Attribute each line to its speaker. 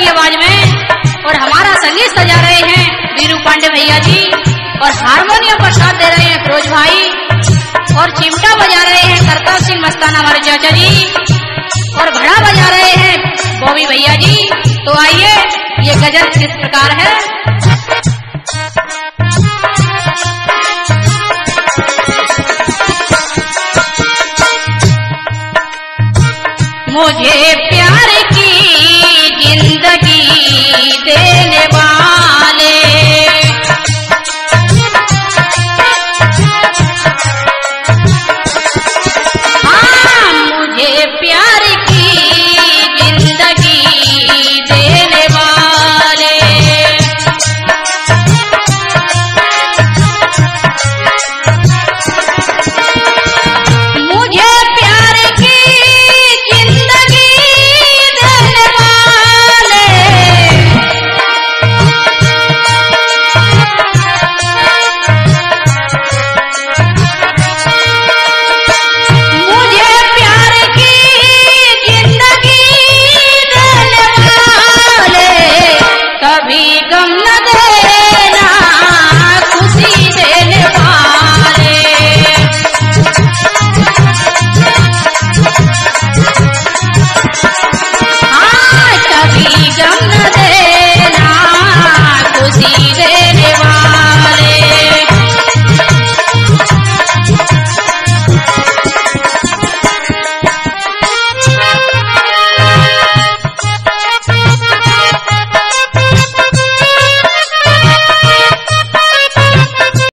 Speaker 1: की आवाज में। और हमारा संगीत सजा रहे हैं वीरू पांडे भैया जी, और हारमोनियम पर साथ दे रहे हैं फिरोज भाई, और चिमटा बजा रहे हैं करतार सिंह मस्ताना हमारे चाचा जी, और घड़ा बजा रहे हैं बॉबी भैया जी। तो आइए ये गजल किस प्रकार है। मुझे प्यार की जिंदगी देने वाले, हाँ मुझे प्यार की जिंदगी देने वाले, मुझे प्यार की कभी गम न दे